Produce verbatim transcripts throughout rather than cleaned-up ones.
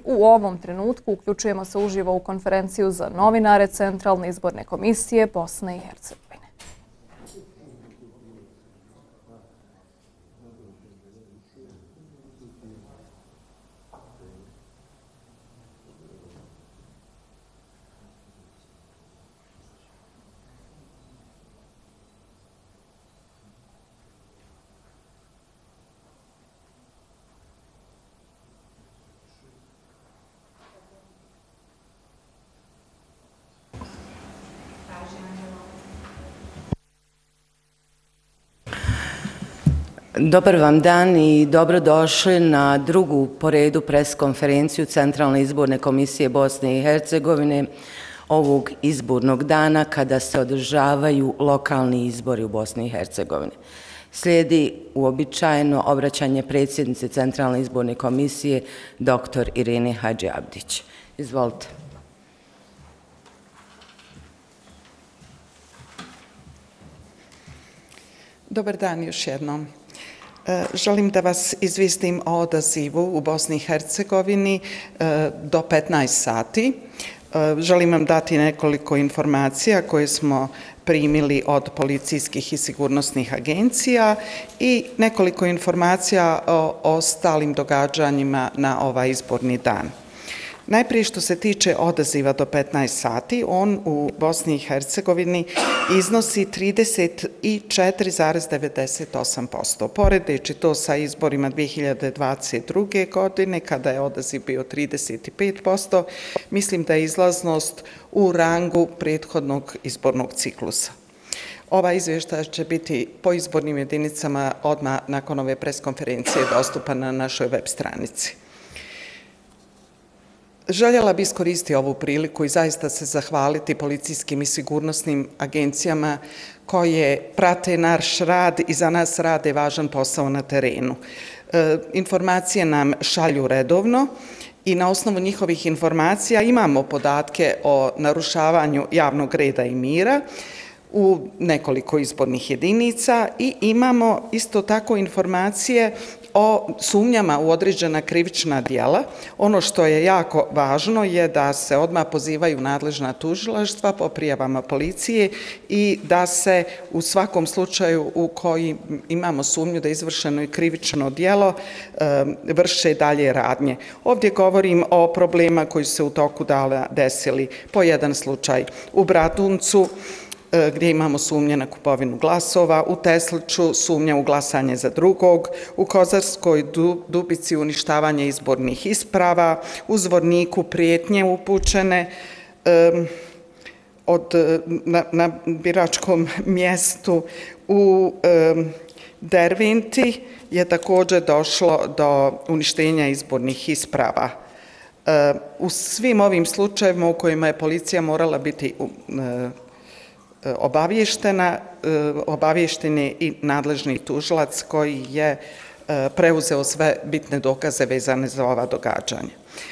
u ovom trenutku uključujemo se uživo u konferenciju za novinare Centralne izborne komisije Bosne i Hercegovine. Dobar vam dan i dobrodošli na drugu po redu preskonferenciju Centralne izborne komisije Bosne i Hercegovine ovog izbornog dana kada se održavaju lokalni izbori u Bosni i Hercegovini. Slijedi uobičajeno obraćanje predsjednice Centralne izborne komisije doktor Irene Hadžiabdić. Izvolite. Dobar dan još jednom. Želim da vas izvistim o odazivu u Bosni i Hercegovini do petnaest sati. Želim vam dati nekoliko informacija koje smo primili od policijskih i sigurnosnih agencija i nekoliko informacija o ostalim događanjima na ovaj izborni dan. Najprije što se tiče odaziva do petnaest sati, on u Bosni i Hercegovini iznosi trideset četiri zarez devedeset osam posto. Poredeći to sa izborima dve hiljade dvadeset druge. godine, kada je odaziv bio trideset pet posto, mislim da je izlaznost u rangu prethodnog izbornog ciklusa. Ova izvještaj će biti po izbornim jedinicama odmah nakon ove preskonferencije dostupan na našoj web stranici. Željela bi iskoristiti ovu priliku i zaista se zahvaliti policijskim i sigurnosnim agencijama koje prate naš rad i za nas rade važan posao na terenu. E, informacije nam šalju redovno i na osnovu njihovih informacija imamo podatke o narušavanju javnog reda i mira u nekoliko izbornih jedinica i imamo isto tako informacije o sumnjama u određena krivična djela. Ono što je jako važno je da se odmah pozivaju nadležna tužilaštva po prijavama policije i da se u svakom slučaju u koji imamo sumnju da je izvršeno i krivično djelo vrše dalje radnje. Ovdje govorim o problema koji su se u toku dana desili. Po jedan slučaj u Bratuncu, gdje imamo sumnje na kupovinu glasova, u Tesliću sumnja u glasanje za drugog, u Kozarskoj Dubici uništavanje izbornih isprava, u Zvorniku prijetnje upućene um, od, na, na biračkom mjestu, u um, Derventi je također došlo do uništenja izbornih isprava. Uh, u svim ovim slučajevima u kojima je policija morala biti uh, obavještena, obavješten je i nadležni tužilac koji je preuzeo sve bitne dokaze vezane za ova događanja.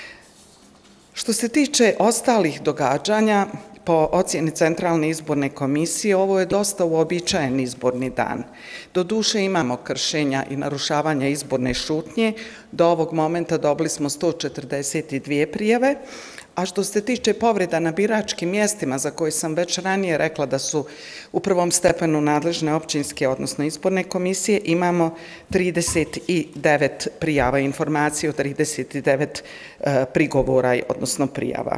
Što se tiče ostalih događanja, po ocjeni Centralne izborne komisije, ovo je dosta uobičajen izborni dan. Doduše imamo kršenja i narušavanja izborne šutnje. Do ovog momenta dobili smo sto četrdeset dvije prijave, a što se tiče povreda na biračkim mjestima, za koje sam već ranije rekla da su u prvom stepenu nadležne općinske, odnosno izborne komisije, imamo trideset devet prijava, informacije o trideset devet prigovora, odnosno prijava.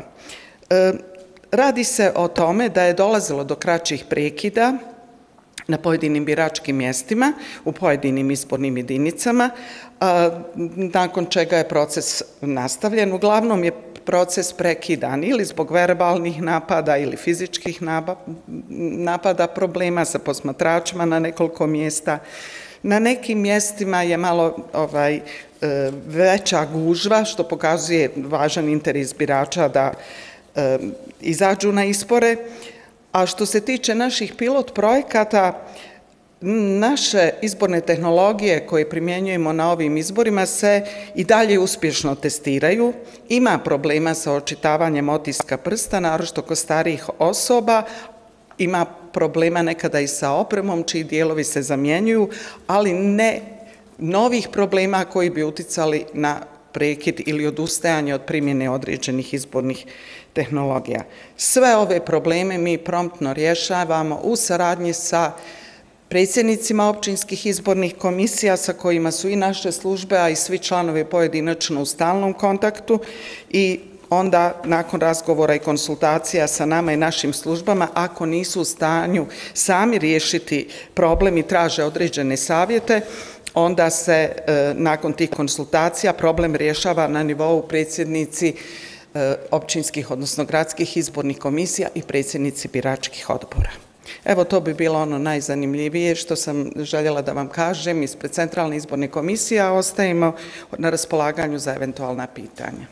Radi se o tome da je dolazilo do kraćih prekida na pojedinim biračkim mjestima, u pojedinim izbornim jedinicama, nakon čega je proces nastavljen. Uglavnom je proces prekidan ili zbog verbalnih napada ili fizičkih napada, problema sa posmatračima na nekoliko mjesta. Na nekim mjestima je malo ovaj, veća gužva, što pokazuje važan interes birača da e, izađu na izbore. A što se tiče naših pilot projekata, naše izborne tehnologije koje primjenjujemo na ovim izborima se i dalje uspješno testiraju. Ima problema sa očitavanjem otiska prsta, naročito kod starijih osoba. Ima problema nekada i sa opremom, čiji dijelovi se zamjenjuju, ali ne novih problema koji bi uticali na prekid ili odustajanje od primjene određenih izbornih tehnologija. Sve ove probleme mi promptno rješavamo u saradnji sa predsjednicima općinskih izbornih komisija sa kojima su i naše službe, a i svi članovi pojedinačno u stalnom kontaktu i onda nakon razgovora i konsultacija sa nama i našim službama, ako nisu u stanju sami riješiti problem i traže određene savjete, onda se e, nakon tih konsultacija problem rješava na nivou predsjednici e, općinskih, odnosno gradskih izbornih komisija i predsjednici biračkih odbora. Evo, to bi bilo ono najzanimljivije što sam željela da vam kažem ispred Centralne izborne komisije, a ostajemo na raspolaganju za eventualna pitanja.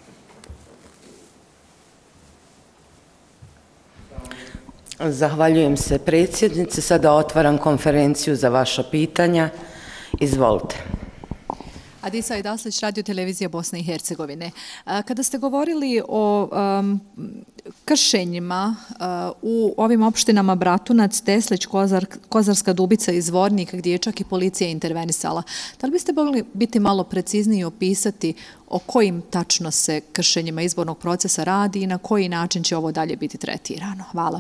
Zahvaljujem se predsjednice. Sada otvaram konferenciju za vaša pitanja. Izvolite. Adisa Ajdaslić, Radio televizija Bosne i Hercegovine. Kada ste govorili o um, kršenjima uh, u ovim opštinama Bratunac, Teslić, Kozar, Kozarska Dubica i Zvornik, gdje je čak i policija intervenisala, da li biste mogli biti malo precizniji i opisati o kojim tačno se kršenjima izbornog procesa radi i na koji način će ovo dalje biti tretirano? Hvala.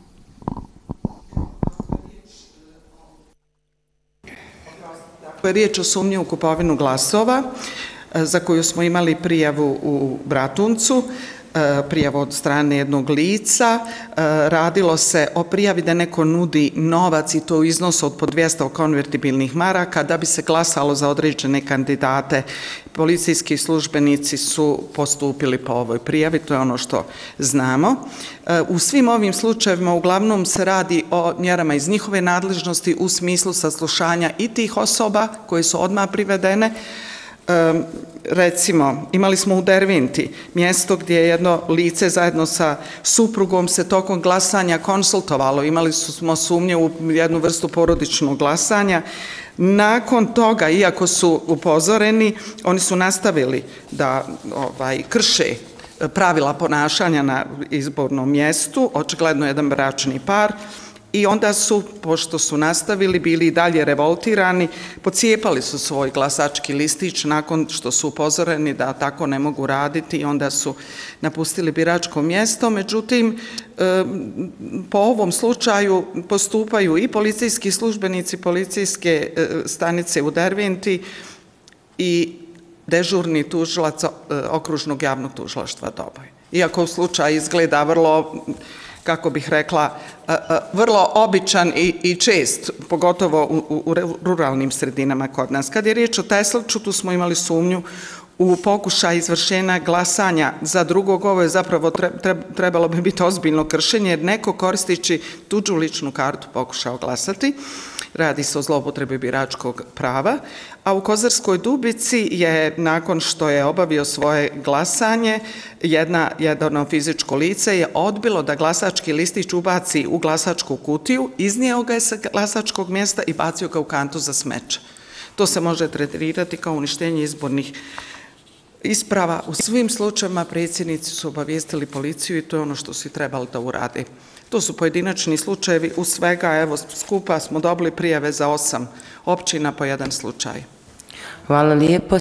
Ako je riječ o sumnji u kupovinu glasova, za koju smo imali prijavu u Bratuncu, prijavu od strane jednog lica, radilo se o prijavi da neko nudi novac i to u iznosu od po dvjesto konvertibilnih maraka da bi se glasalo za određene kandidate. Policijski službenici su postupili po ovoj prijavi, to je ono što znamo. U svim ovim slučajevima uglavnom se radi o mjerama iz njihove nadležnosti u smislu saslušanja i tih osoba koje su odmah privedene. Um, recimo, imali smo u Dervinti mjesto gdje je jedno lice zajedno sa suprugom se tokom glasanja konsultovalo, imali smo sumnje u jednu vrstu porodičnog glasanja. Nakon toga, iako su upozoreni, oni su nastavili da ovaj, krše pravila ponašanja na izbornom mjestu, očigledno jedan bračni par, i onda su, pošto su nastavili, bili i dalje revoltirani, pocijepali su svoj glasački listić nakon što su upozoreni da tako ne mogu raditi i onda su napustili biračko mjesto. Međutim, po ovom slučaju postupaju i policijski službenici policijske stanice u Derventi i dežurni tužilac okružnog javnog tužilaštva Doboj. Iako slučaj izgleda vrlo, kako bih rekla, vrlo običan i, i čest, pogotovo u, u, u ruralnim sredinama kod nas. Kad je riječ o Tesliću, tu smo imali sumnju u pokušaj izvršenja glasanja za drugog. Ovo je zapravo trebalo bi biti ozbiljno kršenje, jer neko koristeći tuđu ličnu kartu pokušao glasati. Radi se o zloupotrebi biračkog prava. A u Kozarskoj Dubici je, nakon što je obavio svoje glasanje, jedna, jedno fizičko lice je odbilo da glasački listić ubaci u glasačku kutiju, iznijeo ga je sa glasačkog mjesta i bacio ga u kantu za smeće. To se može tretirati kao uništenje izbornih isprava. U svim slučajevima predsjednici su obavijestili policiju i to je ono što su trebali da urade. To su pojedinačni slučajevi, u svega, evo, skupa smo dobili prijave za osam općina po jedan slučaj. Hvala lijepo.